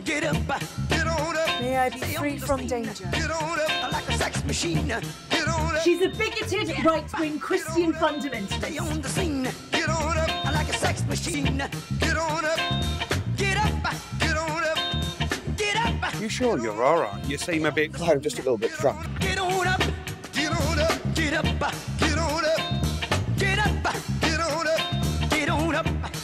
get up, get on up. May I be free from danger. Get on up like a sex machine. Get on up. She's a bigoted right-wing Christian fundamentalist. Stay on the scene. Get on up like a sex machine. Get on up. Get up. Get on up. Get up. You sure you're all right? You seem a bit... I'm just a little bit drunk. Get on up. Get on up. Get up. Get on up. Get up. Get on up. Get on up.